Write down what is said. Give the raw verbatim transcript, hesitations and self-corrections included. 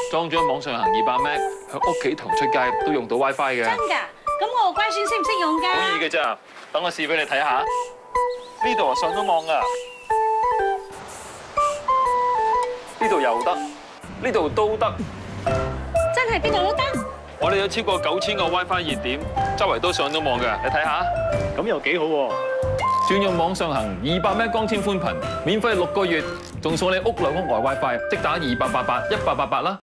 裝咗網上行二百 Mbps，喺屋企同出街都用到 WiFi 嘅。 真㗎？咁我個乖孫識唔識用㗎？ 好易嘅咋，等我試俾你睇下。呢度啊上到網㗎，呢度又得，呢度都得。 真係邊度都得？ 我哋有超過九千個 WiFi 熱點，周圍都上到網㗎，你睇下。 咁又幾好喎！ 轉用網上行二百 Mbps 光纖寬頻，免費六個月，仲送你屋內屋外 WiFi，即打二八八八一八八八啦。